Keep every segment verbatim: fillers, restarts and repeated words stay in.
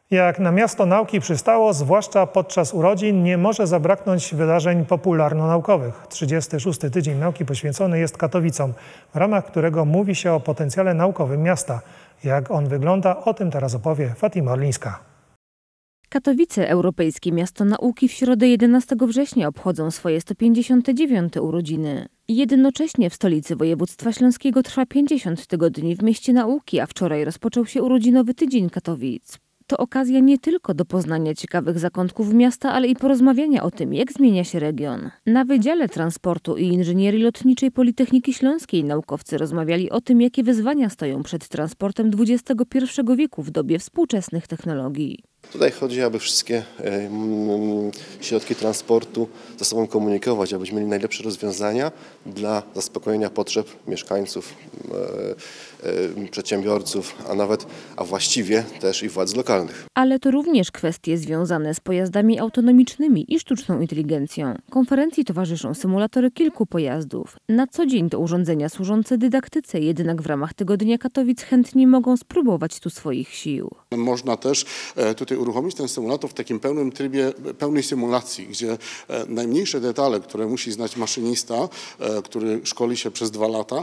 Jak na miasto nauki przystało, zwłaszcza podczas urodzin, nie może zabraknąć wydarzeń popularno-naukowych. trzydziesty szósty Tydzień Nauki poświęcony jest Katowicom, w ramach którego mówi się o potencjale naukowym miasta. Jak on wygląda, o tym teraz opowie Fatima Orlińska. Katowice, europejskie miasto nauki, w środę jedenastego września obchodzą swoje sto pięćdziesiąte dziewiąte urodziny. Jednocześnie w stolicy województwa śląskiego trwa pięćdziesiąt tygodni w mieście nauki, a wczoraj rozpoczął się urodzinowy Tydzień Katowic. To okazja nie tylko do poznania ciekawych zakątków miasta, ale i porozmawiania o tym, jak zmienia się region. Na Wydziale Transportu i Inżynierii Lotniczej Politechniki Śląskiej naukowcy rozmawiali o tym, jakie wyzwania stoją przed transportem dwudziestego pierwszego wieku w dobie współczesnych technologii. Tutaj chodzi, aby wszystkie środki transportu ze sobą komunikować, abyśmy mieli najlepsze rozwiązania dla zaspokojenia potrzeb mieszkańców, przedsiębiorców, a nawet, a właściwie też i władz lokalnych. Ale to również kwestie związane z pojazdami autonomicznymi i sztuczną inteligencją. Konferencji towarzyszą symulatory kilku pojazdów. Na co dzień to urządzenia służące dydaktyce, jednak w ramach Tygodnia Katowic chętni mogą spróbować tu swoich sił. Można też tutaj uruchomić ten symulator w takim pełnym trybie, pełnej symulacji, gdzie najmniejsze detale, które musi znać maszynista, który szkoli się przez dwa lata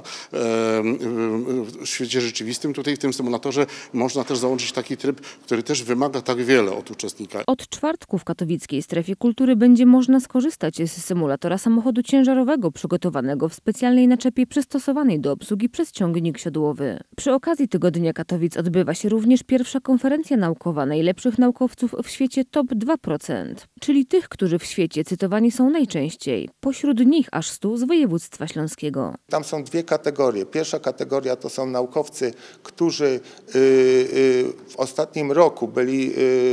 w świecie rzeczywistym, tutaj w tym symulatorze można też załączyć taki tryb, który też wymaga tak wiele od uczestnika. Od czwartku w katowickiej strefie kultury będzie można skorzystać z symulatora samochodu ciężarowego przygotowanego w specjalnej naczepie przystosowanej do obsługi przez ciągnik siodłowy. Przy okazji Tygodnia Katowic odbywa się również pierwsza konferencja naukowa najlepszych naukowców w świecie top dwa procent, czyli tych, którzy w świecie cytowani są najczęściej. Pośród nich aż stu z województwa śląskiego. Tam są dwie kategorie. Pierwsza kategoria to są naukowcy, którzy w ostatnim roku byli,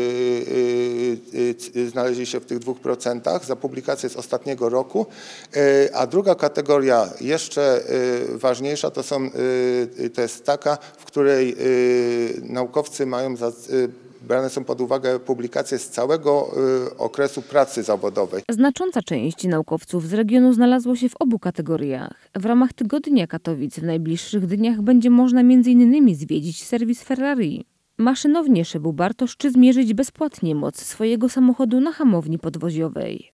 znaleźli się w tych dwóch procentach za publikację z ostatniego roku, a druga kategoria jeszcze ważniejsza to, są, to jest taka, w której naukowcy mają za brane są pod uwagę publikacje z całego y, okresu pracy zawodowej. Znacząca część naukowców z regionu znalazło się w obu kategoriach. W ramach Tygodnia Katowic w najbliższych dniach będzie można między innymi zwiedzić serwis Ferrari, maszynownię Szybu Bartosz czy zmierzyć bezpłatnie moc swojego samochodu na hamowni podwoziowej.